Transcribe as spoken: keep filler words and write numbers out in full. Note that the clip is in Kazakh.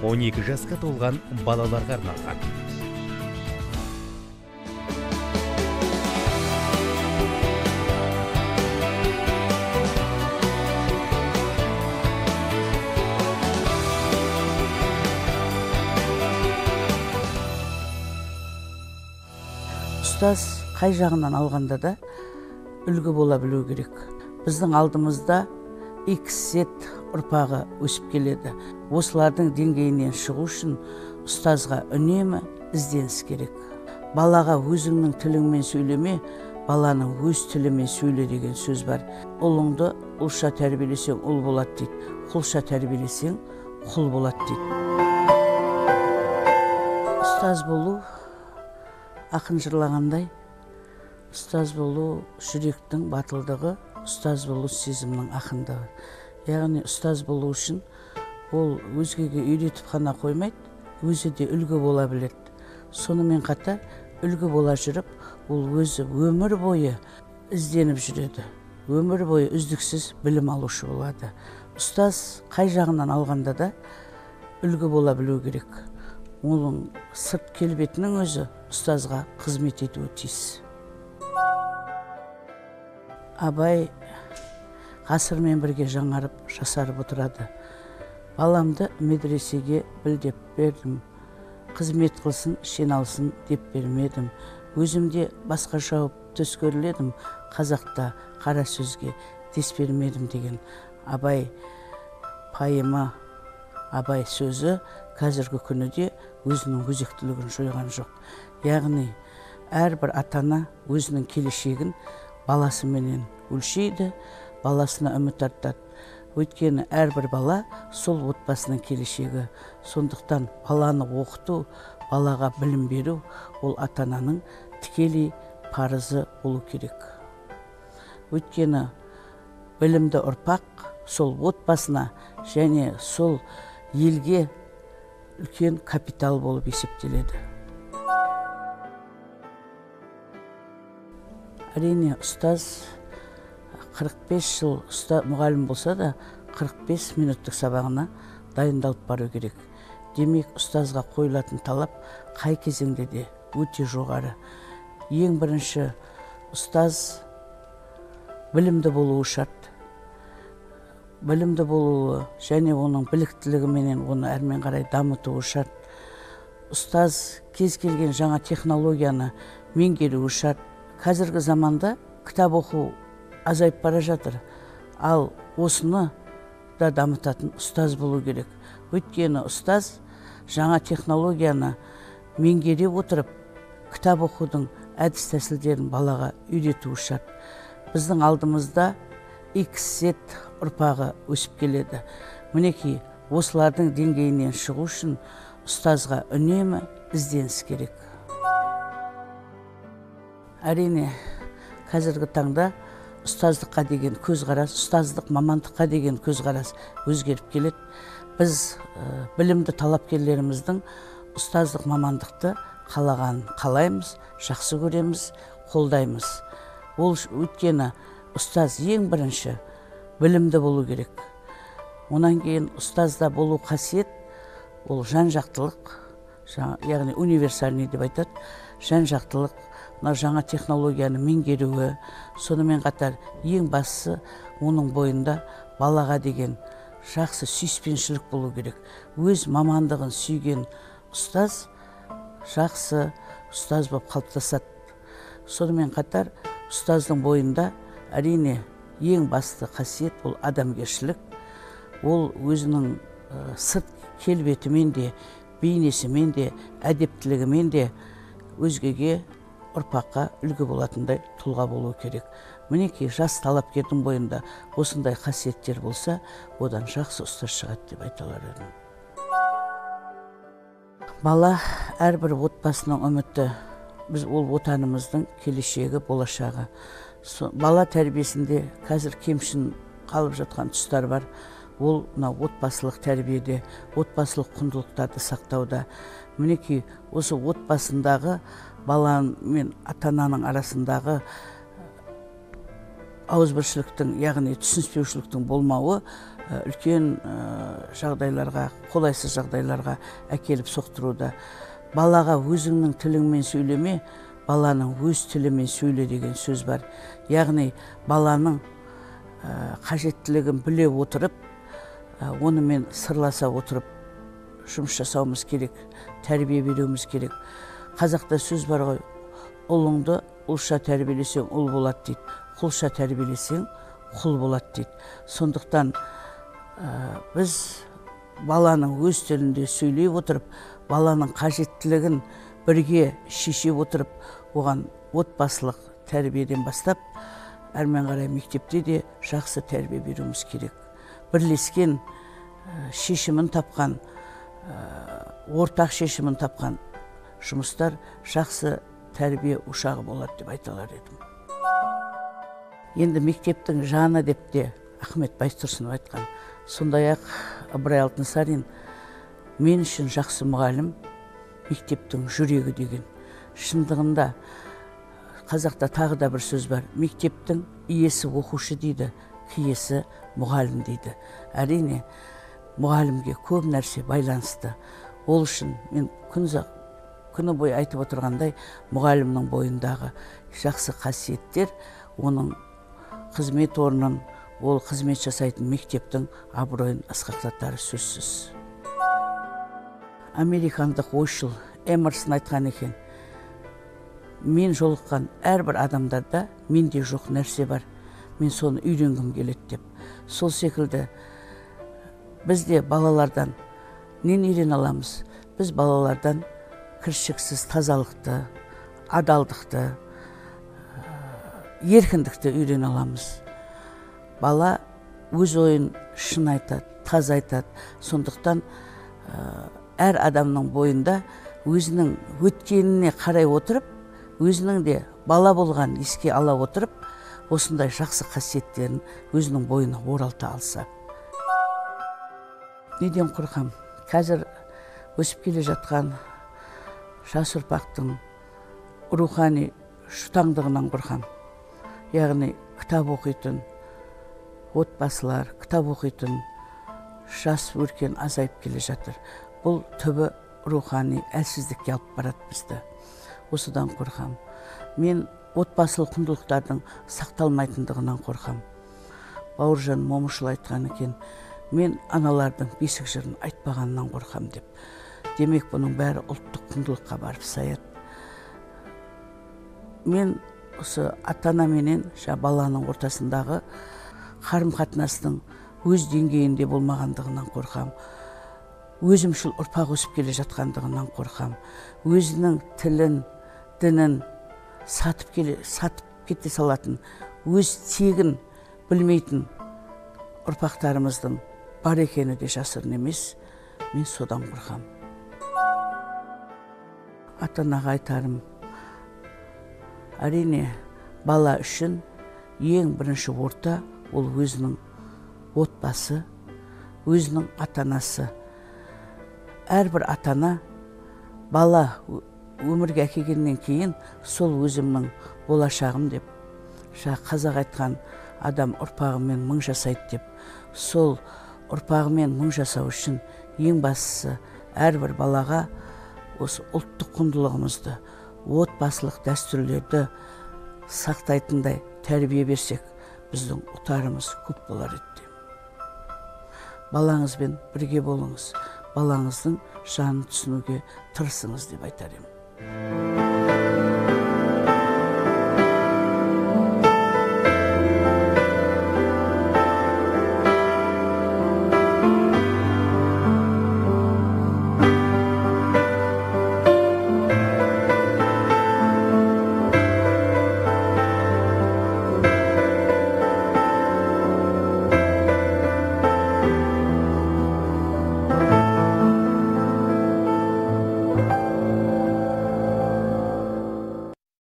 он эки жасқа толған балаларға арналған. Ұстаз қай жағынан алғанда да үлгі бола білу керек. Біздің алдымызда икс зет ұрпағы өсіп келеді. Осылардың деңгейінен шығу үшін ұстазға үнемі ізденіс керек. Балаға өзіңнің тіліңмен сөйлеме, баланың өз тілімен сөйле деген сөз бар. Ұлыңды ұлша тәрбиелесең ұл болады дейді. Құлша тәрбиелесең құл болады дейді. Ұстаз болу ақын жырлағандай, ұстаз болу жүректің батылдығы, ұстаз болу сезімнің ақындығы. Яғни ұстаз болу үшін ол өзгеге үйретіп қана қоймайды, өзі де үлгі бола біледі. Сонымен қатар үлгі бола жүріп, ол өзі өмір бойы ізденіп жүреді. Өмір бойы үздіксіз білім алушы болады. Ұстаз қай жағынан алғанда да үлгі бола білу керек. Оның сырт келбетінің өзі ұстазға қызмет етуі тиіс. Абай ғасырмен бірге жаңарып, жасарып отырады. Баламды медресеге білдеп бердім. Қызмет қылсын, шеналсын деп бермедім. Өзімде басқа жауып төс көріледім. Қазақта қара сөзге дес бермедім деген Абай пайымы, Абай сөзі қазіргі күніде өзінің өзектілігін жойған жоқ. Яғни, әрбір атана өзінің келешегін баласыменен өлшейді, баласына үміт артады. Өйткені әрбір бала сол отбасының келешегі. Сондықтан баланы оқыту, балаға білім беру, ол атананың тікелей парызы болу керек. Өйткені білімді ұрпақ сол отбасына және сол елге үлкен капитал болып есептеледі. Әрине, ұстаз қырық бес жыл мұғалім болса да, қырық бес минуттық сабағына дайындалып бару керек. Демек, ұстазға қойылатын талап қай кезеңде де өте жоғары. Ең бірінші, ұстаз білімді болуы шарт. Білімді болуы және оның біліктілігіменен оны әрмен қарай дамытуы шарт. Ұстаз кез келген жаңа технологияны меңгеруі шарт. Қазіргі заманда кітап оқу азайып бара жатыр. Ал осыны да дамытатын ұстаз болу керек. Өйткені ұстаз жаңа технологияны меңгере отырып, кітап оқудың әдіс тәсілдерін балаға үйретуі шарт. Біздің алдымызда икс зет ұрпағы өсіп келеді. Мінекей, осылардың деңгейінен шығу үшін ұстазға үнемі ізденіс керек. Әрине, қазіргі таңда ұстаздыққа деген көзқарас, ұстаздық мамандыққа деген көзқарас өзгеріп келеді. Біз ә, білімді талапкерлеріміздің ұстаздық мамандықты қалаған қалаймыз, жақсы көреміз, қолдаймыз. Ол өйткені ұстаз ең бірінші білімді болу керек. Онан кейін ұстазда болу қасиет, ол жан-жақтылық, яғни универсальный деп айтады, жан-жақтылық, жаңа технологияны меңгеруі, сонымен қатар ең бастысы оның бойында балаға деген жақсы сүйіспеншілік болу керек. Өз мамандығын сүйген ұстаз жақсы ұстаз болып қалыптасады. Сонымен қатар ұстаздың бойында әрине ең басты қасиет бұл адамгершілік. Ол өзінің ә, сырт келбетімен де, бейнесімен де, әдептілігімен де өзгеге, ұрпаққа үлгі болатындай тұлға болу керек. Мінекей, жас талапкердің бойында осындай қасиеттер болса, одан жақсы ұстаз шығады деп айта алар едім. Бала әрбір отбасының үміті, біз ол отанымыздың келешегі, болашағы. Бала тәрбиесінде қазір кемшін қалып жатқан тұстар бар. Ол отбасылық тәрбиеде, отбасылық құндылықтарды сақтауда. Мінекей, осы отбасындағы бала мен ата-ананың арасындағы ауызбіршіліктің, яғни түсініспеушіліктің болмауы үлкен жағдайларға, қолайсыз жағдайларға әкеліп соқтыруда. Балаға өзіңнің тіліңмен сөйлеме, баланың өз тілімен сөйле деген сөз бар. Яғни баланың қажеттілігін біле отырып, онымен сырласа отырып жұмыс жасауымыз керек, тәрбие беруіміз керек. Қазақта сөз бар ғой, ұлыңды ұлша тәрбиелесең ұл болады дейді, құлша тәрбиелесең құл болады дейді. Сондықтан біз баланың өз тілінде сөйлей отырып, баланың қажеттілігін бірге шеше отырып, оған отбасылық тәрбиеден бастап, әрмен қарай мектепте де жақсы тәрбие беруіміз керек. Бірлескен шешімін тапқан, ортақ шешімін тапқан жұмыстар жақсы тәрбие ошағы болады деп айта алар едім. Енді мектептің жаны деп те Ахмет Байтұрсынов айтқан. Сондай-ақ Ыбырай Алтынсарин мен үшін жақсы мұғалім мектептің жүрегі деген. Шындығында қазақта тағы да бір сөз бар. Мектептің иесі оқушы дейді, киесі мұғалім дейді. Әрине, мұғалімге көп нәрсе байланысты. Ол үшін мен күні бойы айтып отырғандай, мұғалімнің бойындағы жақсы қасиеттер, оның қызмет орнын, ол қызмет жасайтын мектептің абыройын асқақтатары сөзсіз. Американдық ойшыл Эмерсон айтқан екен, мен жолыққан әрбір адамдарда менде жоқ нәрсе бар, мен соны үйренгім келеді деп. Сол секілді бізде балалардан нені үйрене аламыз? Біз балалардан кіршіксіз тазалықты, адалдықты, еркіндікті үйрене аламыз. Бала өз ойын шын айтады, таза айтады. Сондықтан әр адамның бойында өзінің өткеніне қарай отырып, өзінің де бала болған еске ала отырып, осындай жақсы қасиеттерін өзінің бойына оралта алса. Неден қорқам? Қазір өсіп келе жатқан жас ұрпақтың рухани шұтаңдығынан қорқам. Яғни кітап оқитын отбасылар, кітап оқитын жас өркен азайып келе жатыр. Бұл түбі рухани әлсіздікке алып барады бізді. Осыдан қорқам. Мен отбасылық құндылықтардың сақталмайтындығынан қорқам. Бауыржан Момышұлы айтқан екен, мен аналардың бесік жырын айтпағаннан қорқам деп. Демек, бұның бәрі ұлттық құндылыққа барып саяды. Мен осы ата-ана менен баланың ортасындағы қарым-қатынастың өз деңгейінде болмағандығынан қорқам. Өзімшіл ұрпақ өсіп келе жатқандығынан қорқам. Өзінің тілін, дінін сатып келе, сатып кете салатын, өз тегін білмейтін ұрпақтарымыздың бар екені де жасырын емес. Мен содан қорқам. Ата-анаға айтарым, әрине, бала үшін ең бірінші орта ол өзінің отбасы, өзінің ата-анасы. Әрбір ата-ана бала өмірге әкелгеннен кейін сол өзімнің болашағым деп, қазақ айтқан адам ұрпағымен мың жасайды деп, сол ұрпағымен мың жасау үшін ең бастысы әрбір балаға осы ұлттық құндылығымызды, отбасылық дәстүрлерді сақтайтындай тәрбие берсек, біздің ұтарымыз көп болар еді. Балаңызбен бірге болыңыз, балаңыздың жанын түсінуге тырысыңыз деп айтар едім.